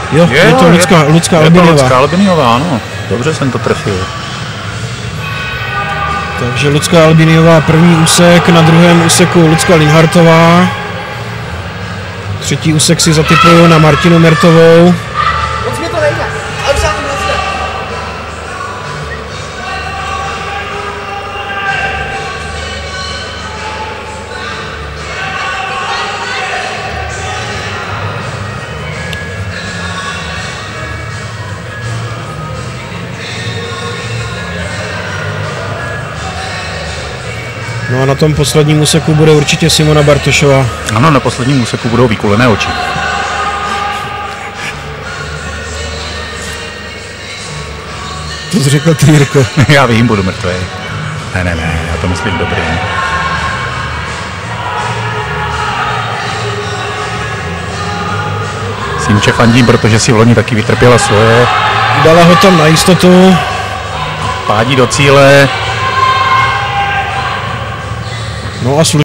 Jo, je to Lucka Albiniová. Lucka Albiniová, ano. Dobře jsem to trefil. Takže Lucka Albiniová první úsek, na druhém úseku Lucka Linhartová. Třetí úsek si zatypuju na Martinu Mertovou. No a na tom posledním úseku bude určitě Simona Bartošová. Ano, na posledním úseku budou vykulené oči. To jsi řekl ty, Jirko. Já vím, budu mrtvý. Ne, já to myslím dobrý. Simče fandím, protože si v loni taky vytrpěla svoje. Dala ho tam na jistotu. Pádí do cíle. No a